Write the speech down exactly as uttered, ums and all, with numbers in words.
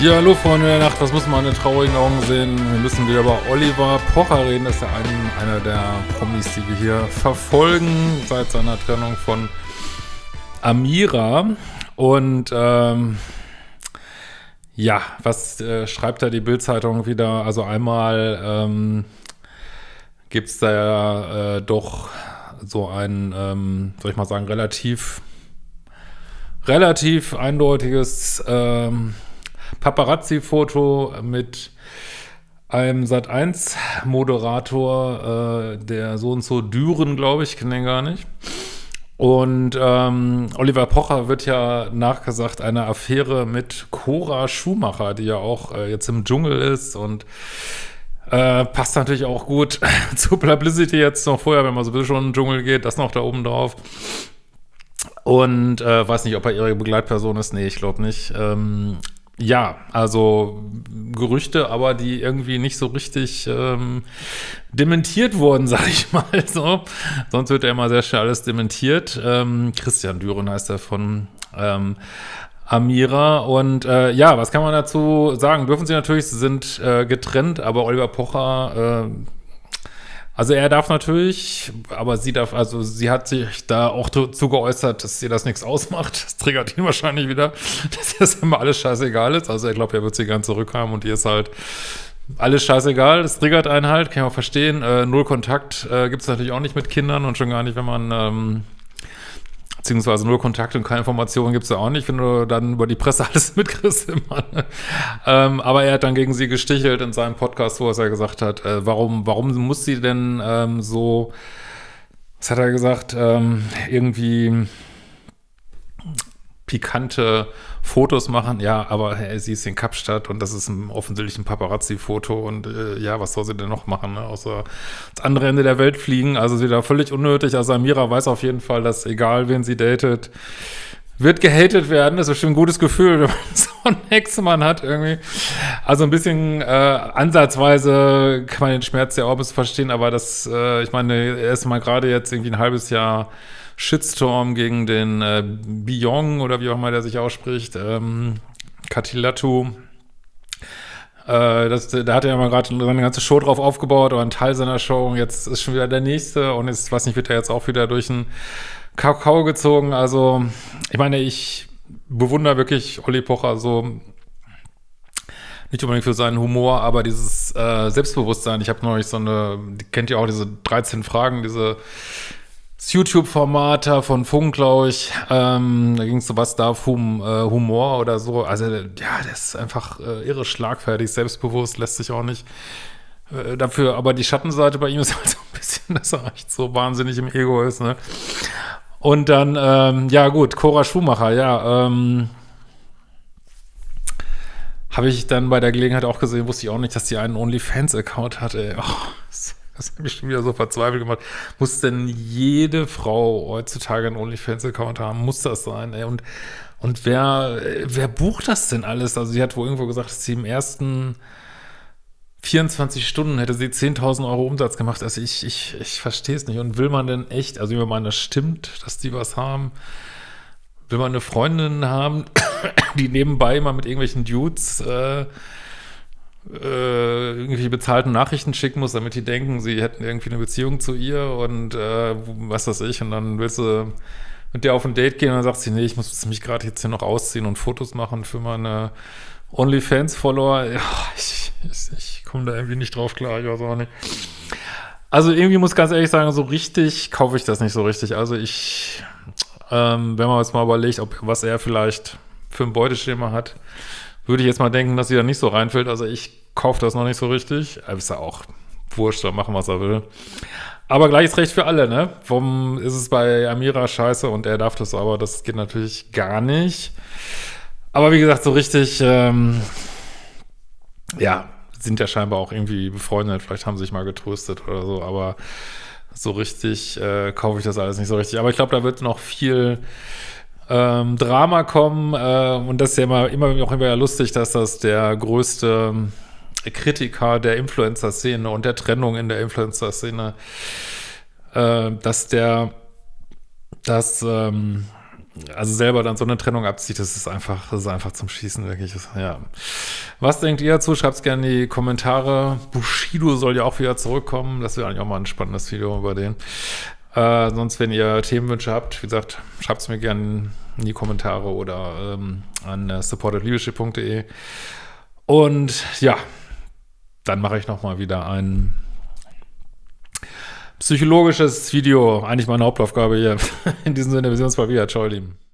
Ja, hallo Freunde der Nacht, was muss man in traurigen Augen sehen? Wir müssen wieder über Oliver Pocher reden. Das ist ja ein, einer der Promis, die wir hier verfolgen, seit seiner Trennung von Amira. Und ähm, ja, was äh, schreibt da die Bild-Zeitung wieder? Also einmal ähm, gibt es da ja äh, doch so ein, ähm, soll ich mal sagen, relativ relativ eindeutiges ähm, Paparazzi-Foto mit einem Sat eins Moderator, äh, der so und so Düren, glaube ich, kenne den gar nicht. Und ähm, Oliver Pocher wird ja nachgesagt einer Affäre mit Cora Schumacher, die ja auch äh, jetzt im Dschungel ist und äh, passt natürlich auch gut zur Publicity jetzt noch vorher, wenn man sowieso schon in den Dschungel geht, das noch da oben drauf. Und äh, weiß nicht, ob er ihre Begleitperson ist. Nee, ich glaube nicht. Ähm, ja, also Gerüchte, aber die irgendwie nicht so richtig ähm, dementiert wurden, sag ich mal so. Sonst wird ja immer sehr schnell alles dementiert. Ähm, Christian Düren heißt er von ähm, Amira. Und äh, ja, was kann man dazu sagen? Dürfen sie natürlich, sie sind äh, getrennt, aber Oliver Pocher äh, Also er darf natürlich, aber sie darf, also sie hat sich da auch zu geäußert, dass ihr das nichts ausmacht. Das triggert ihn wahrscheinlich wieder, dass das immer alles scheißegal ist. Also er glaubt, er wird sie gern zurückhaben und ihr ist halt alles scheißegal. Das triggert einen halt, kann ich auch verstehen. Äh, Null Kontakt äh, gibt es natürlich auch nicht mit Kindern und schon gar nicht, wenn man ähm, beziehungsweise null Kontakt und keine Informationen gibt es ja auch nicht, wenn du dann über die Presse alles mitkriegst immer. Ne? Ähm, aber er hat dann gegen sie gestichelt in seinem Podcast, wo er gesagt hat, äh, warum, warum muss sie denn ähm, so, was hat er gesagt, ähm, irgendwie pikante Fotos machen, ja, aber hey, sie ist in Kapstadt und das ist ein offensichtlich ein Paparazzi-Foto und äh, ja, was soll sie denn noch machen, ne? Außer das andere Ende der Welt fliegen, also sie da völlig unnötig. Also Amira weiß auf jeden Fall, dass egal wen sie datet, wird gehatet werden. Das ist bestimmt ein gutes Gefühl, wenn man so einen Hexenmann hat irgendwie. Also ein bisschen äh, ansatzweise kann man den Schmerz ja auch ein bisschen verstehen, aber das, äh, ich meine, er ist mal gerade jetzt irgendwie ein halbes Jahr Shitstorm gegen den äh, Biyong oder wie auch immer der sich ausspricht, ähm, Katilatu. Äh, das, da hat er ja mal gerade seine ganze Show drauf aufgebaut oder einen Teil seiner Show und jetzt ist schon wieder der nächste und jetzt, weiß nicht, wird er jetzt auch wieder durch den Kakao gezogen. Also, ich meine, ich bewundere wirklich Olli Pocher so, nicht unbedingt für seinen Humor, aber dieses äh, Selbstbewusstsein. Ich habe neulich so eine, kennt ihr auch diese dreizehn Fragen, diese YouTube-Format von Funk, glaube ich, ähm, da ging es so, was darf hum, äh, Humor oder so, also ja, der ist einfach äh, irre schlagfertig, selbstbewusst, lässt sich auch nicht äh, dafür, aber die Schattenseite bei ihm ist halt so ein bisschen, dass er echt so wahnsinnig im Ego ist, ne, und dann, ähm, ja gut, Cora Schumacher, ja, ähm, habe ich dann bei der Gelegenheit auch gesehen, wusste ich auch nicht, dass die einen OnlyFans-Account hat, ey, oh, das hat mich schon wieder so verzweifelt gemacht. Muss denn jede Frau heutzutage einen OnlyFans-Account haben? Muss das sein, ey? Und, und wer, wer bucht das denn alles? Also sie hat wohl irgendwo gesagt, dass sie im ersten vierundzwanzig Stunden hätte sie zehntausend Euro Umsatz gemacht. Also ich, ich, ich verstehe es nicht. Und will man denn echt, also wenn man das stimmt, dass die was haben, will man eine Freundin haben, die nebenbei mal mit irgendwelchen Dudes äh, Äh, irgendwie bezahlten Nachrichten schicken muss, damit die denken, sie hätten irgendwie eine Beziehung zu ihr und äh, was weiß ich, und dann willst du mit der auf ein Date gehen und dann sagt sie, nee, ich muss mich gerade jetzt hier noch ausziehen und Fotos machen für meine OnlyFans-Follower. Ja, ich, ich, ich komme da irgendwie nicht drauf klar, ich weiß auch nicht. Also irgendwie muss ich ganz ehrlich sagen, so richtig kaufe ich das nicht so richtig. Also ich, ähm, wenn man jetzt mal überlegt, ob was er vielleicht für ein Beuteschema hat, würde ich jetzt mal denken, dass sie da nicht so reinfällt. Also ich kaufe das noch nicht so richtig. Aber ist ja auch wurscht, da machen, was er will. Aber gleiches Recht für alle, ne? Warum ist es bei Amira scheiße und er darf das aber? Das geht natürlich gar nicht. Aber wie gesagt, so richtig, ähm, ja, sind ja scheinbar auch irgendwie befreundet. Vielleicht haben sie sich mal getröstet oder so. Aber so richtig äh, kaufe ich das alles nicht so richtig. Aber ich glaube, da wird noch viel Ähm, Drama kommen äh, und das ist ja immer, immer auch immer lustig, dass das der größte Kritiker der Influencer-Szene und der Trennung in der Influencer-Szene, äh, dass der, dass ähm, also selber dann so eine Trennung abzieht, das ist einfach, das ist einfach zum Schießen, wirklich. Das, ja. Was denkt ihr dazu? Schreibt es gerne in die Kommentare. Bushido soll ja auch wieder zurückkommen. Das wäre eigentlich auch mal ein spannendes Video über den. Äh, sonst, wenn ihr Themenwünsche habt, wie gesagt, schreibt es mir gerne in die Kommentare oder ähm, an äh, support at leadership punkt de. Und ja, dann mache ich nochmal wieder ein psychologisches Video. Eigentlich meine Hauptaufgabe hier. In diesem Sinne, wir sehen uns mal wieder. Ciao, ihr Lieben.